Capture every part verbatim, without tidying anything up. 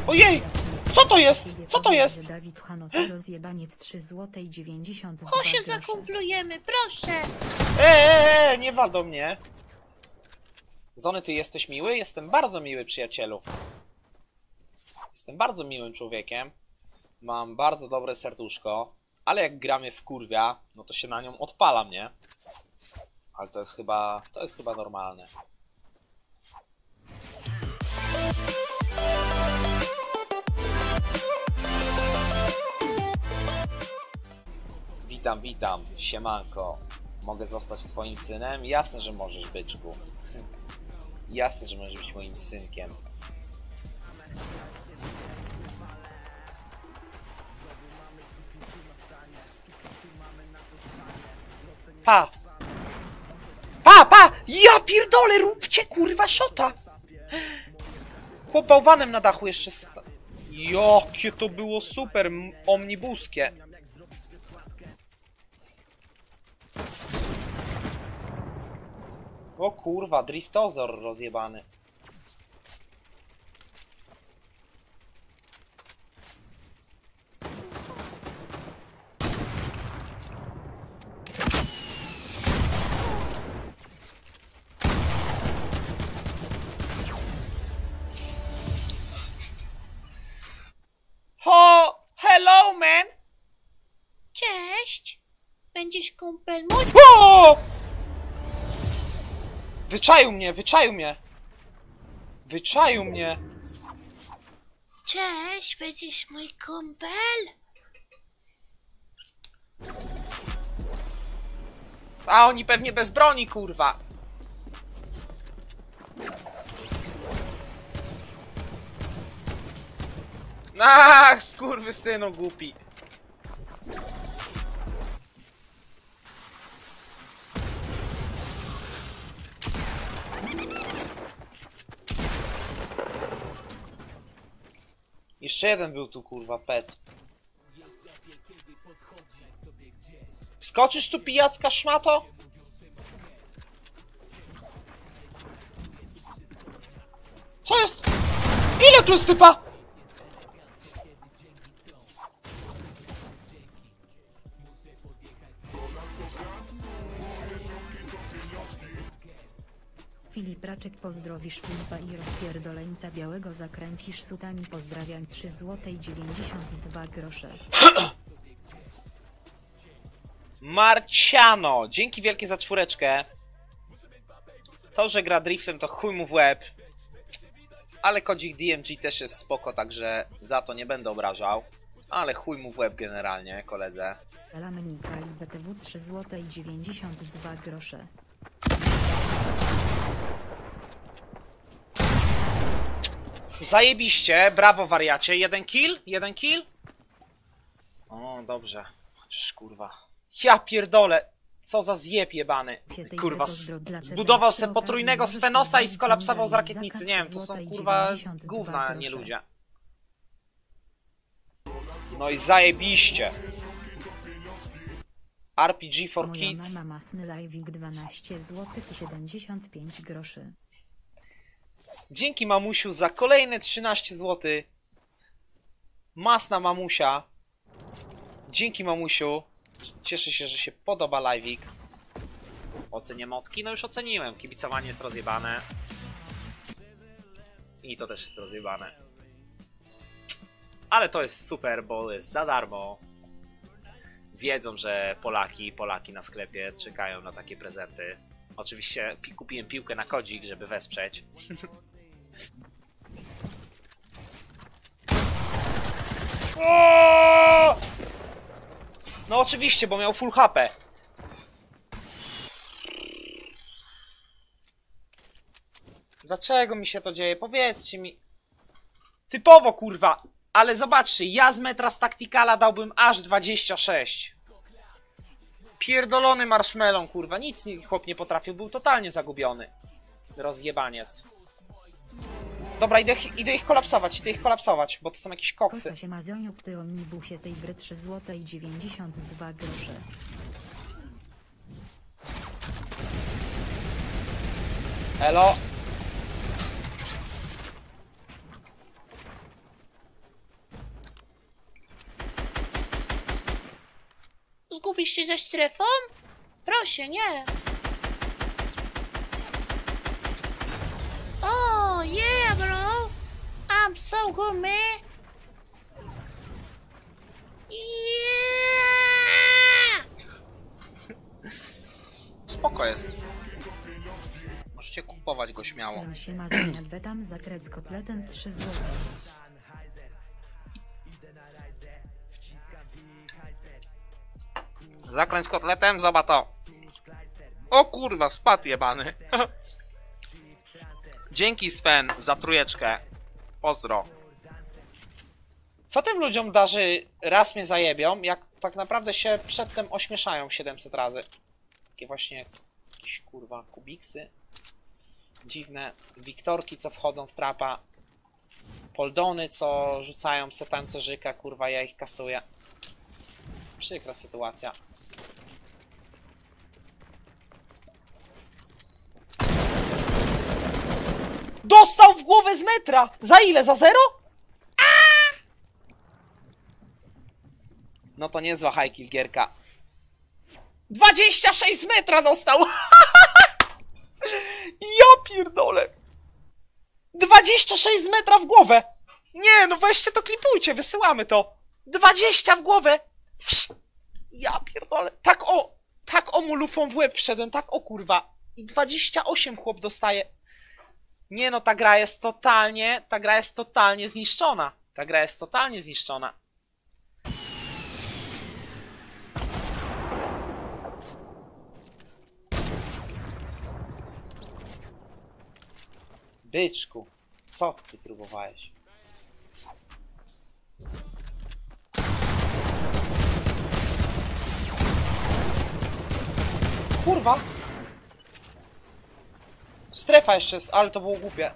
Ojej! Co to jest? Co to jest? Dawid Hanoto, rozjebaniec trzy złote i dziewięćdziesiąt dwa Cho się grosze. zakumplujemy, proszę. Eee, nie wal do mnie. Zony, ty jesteś miły? Jestem bardzo miły, przyjacielu. Jestem bardzo miłym człowiekiem. Mam bardzo dobre serduszko. Ale jak gra mnie wkurwia, no to się na nią odpalam, nie? Ale to jest chyba... to jest chyba normalne. Witam, witam. Siemanko. Mogę zostać twoim synem? Jasne, że możesz, byczku. Jasne, że możesz być moim synkiem. Pa! Pa, pa! Ja pierdolę, róbcie kurwa szota! Chłop bałwanem na dachu jeszcze sta... Jakie to było super, omnibuskie. O kurwa, driftozor rozjebany. Ho! Hello, man! Cześć. Będziesz kumpel mój? O! Wyczaił mnie, wyczaił mnie! Wyczaił mnie! Cześć, będziesz mój kumpel? A oni pewnie bez broni, kurwa! Ach, skurwysynu głupi! Jeszcze jeden był tu, kurwa, pet. Wskoczysz tu, pijacka szmato? Co jest? Ile tu jest typa? Filip Raczek, pozdrowisz Filipa i rozpierdoleńca białego zakręcisz sutami, pozdrawiam, trzy złote i dziewięćdziesiąt dwa grosze. Marciano, dzięki wielkie za czwóreczkę. To, że gra driftem, to chuj mu w łeb. Ale kodzik D M G też jest spoko, także za to nie będę obrażał. Ale chuj mu w łeb generalnie, koledze. Lamenika i B T W trzy złote i dziewięćdziesiąt dwa grosze. Zajebiście, brawo wariacie. Jeden kill? Jeden kill? O, dobrze. Chociaż kurwa. Ja pierdolę. Co za zjeb jebany. Kurwa, zbudował se potrójnego Svenosa i skolapsował z rakietnicy. Nie wiem, to są kurwa gówna, nie ludzie. No i zajebiście. R P G for Moja Kids. mama masny live'ik dwanaście złotych i siedemdziesiąt pięć groszy. Dzięki mamusiu za kolejne trzynaście złotych. Masna mamusia. Dzięki mamusiu. Cieszę się, że się podoba live'ik. Ocenię motki? No już oceniłem. Kibicowanie jest rozjebane. I to też jest rozjebane. Ale to jest super, bo jest za darmo. Wiedzą, że Polaki, Polaki na sklepie czekają na takie prezenty. Oczywiście pi kupiłem piłkę na kodzik, żeby wesprzeć. No oczywiście, bo miał full H P. Dlaczego mi się to dzieje? Powiedzcie mi. Typowo, kurwa. Ale zobaczcie, ja z metra z Tacticala dałbym aż dwadzieścia sześć. Pierdolony marshmallow, kurwa. Nic chłop nie potrafił, był totalnie zagubiony. Rozjebaniec. Dobra, idę, idę ich kolapsować, idę ich kolapsować, bo to są jakieś koksy. Kosa się mazoniuk, ty omnibusie tej gry trzy złote i dziewięćdziesiąt dwa grosze. Elo. Gubisz się za strefą? Proszę, nie. Oh, yeah, bro. I'm so good, man. Yeah! Spoko jest. Możecie kupować go śmiało. Ten się ma zamiast betam zakret z kotletem trzy złote. Zakręć kotletem, zobacz to. O kurwa, spadł jebany. Dzięki Sven za trójeczkę. Pozdro. Co tym ludziom darzy raz mnie zajebią, jak tak naprawdę się przedtem ośmieszają siedemset razy. Takie właśnie jakieś kurwa kubiksy. Dziwne Wiktorki, co wchodzą w trapa. Poldony, co rzucają se tancerzyka, kurwa, ja ich kasuję. Przykra sytuacja. Dostał w głowę z metra! Za ile? Za zero? Aaaa! No to niezła high kill gierka. dwadzieścia sześć z metra dostał! Ja pierdolę! dwadzieścia sześć z metra w głowę! Nie, no weźcie to, klipujcie, wysyłamy to! dwadzieścia w głowę! Wsz... Ja pierdolę! Tak o! Tak o mu lufą w łeb wszedłem, tak o kurwa! I dwadzieścia osiem chłop dostaje. Nie no, ta gra jest totalnie, ta gra jest totalnie zniszczona. Ta gra jest totalnie zniszczona. Byczku, co ty próbowałeś? Kurwa! Strefa jeszcze jest, ale to było głupie.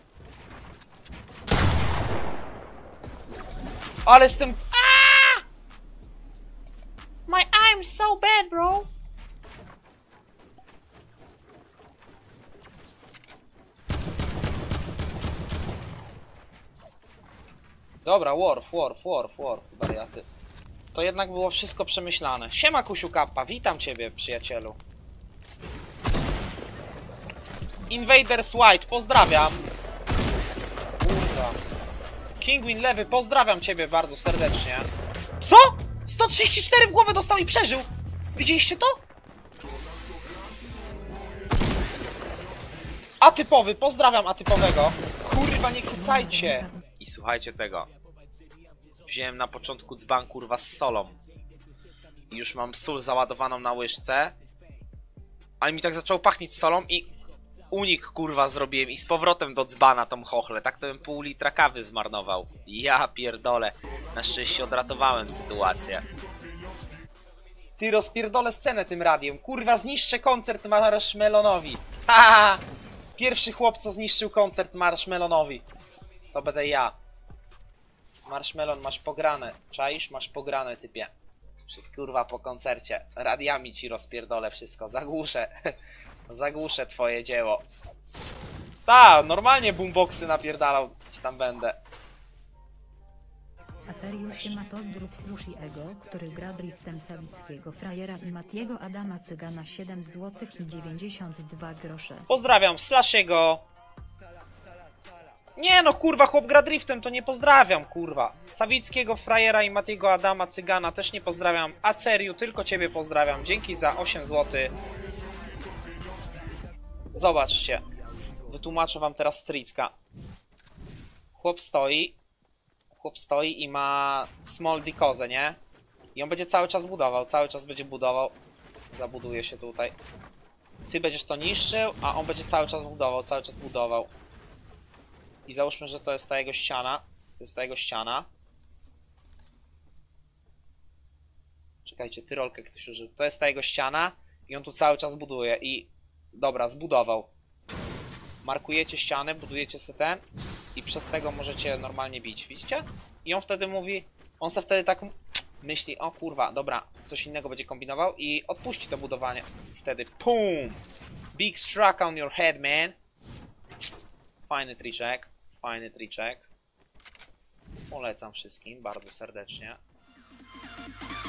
Ale z tym... Aaaa! My arm's so bad, bro. Dobra, Worf, Worf, Worf, Worf, wariaty. To jednak było wszystko przemyślane. Siema, Kusiu Kappa, witam ciebie, przyjacielu. Invaders White, pozdrawiam. Kurwa. Kingwin Lewy, pozdrawiam ciebie bardzo serdecznie. Co? sto trzydzieści cztery w głowę dostał i przeżył. Widzieliście to? Atypowy, pozdrawiam atypowego. Kurwa, nie kucajcie. I słuchajcie tego. Wziąłem na początku dzban, kurwa, z solą. I już mam sól załadowaną na łyżce. Ale mi tak zaczęło pachnieć solą i unik, kurwa, zrobiłem i z powrotem do dzbana tą chochlę. Tak to bym pół litra kawy zmarnował. Ja pierdolę. Na szczęście odratowałem sytuację. Ty, rozpierdolę scenę tym radiem. Kurwa, zniszczę koncert Marshmellonowi. Ha! Pierwszy chłop, co zniszczył koncert Marshmellonowi. To będę ja. Marshmelon, masz pograne. Czaisz? Masz pograne, typie. Wszystko, kurwa, po koncercie. Radiami ci rozpierdolę wszystko. Zagłuszę. Zagłuszę twoje dzieło. Ta, normalnie boomboxy napierdalał. Ci tam będę. Aceriusz się ma pozdrów z Lushi Ego, który gra driftem Sawickiego frajera i Matiego Adama Cygana siedem złotych i dziewięćdziesiąt dwa grosze. Pozdrawiam Slashiego. Nie no, kurwa, chłop gra driftem, to nie pozdrawiam, kurwa. Sawickiego frajera i Matiego Adama Cygana też nie pozdrawiam. Aceriu, tylko ciebie pozdrawiam. Dzięki za osiem złotych. Zobaczcie. Wytłumaczę wam teraz stricka. Chłop stoi. Chłop stoi i ma small dikozę, nie? I on będzie cały czas budował, cały czas będzie budował. Zabuduje się tutaj. Ty będziesz to niszczył, a on będzie cały czas budował, cały czas budował. I załóżmy, że to jest ta jego ściana. To jest ta jego ściana. Czekajcie, tyrolkę ktoś użył. To jest ta jego ściana i on tu cały czas buduje i... Dobra, zbudował. Markujecie ścianę, budujecie sobie ten i przez tego możecie normalnie bić, widzicie? I on wtedy mówi... On se wtedy tak myśli, o kurwa, dobra, coś innego będzie kombinował i odpuści to budowanie. I wtedy PUM! Big struck on your head, man! Fajny triczek, fajny triczek. Polecam wszystkim bardzo serdecznie.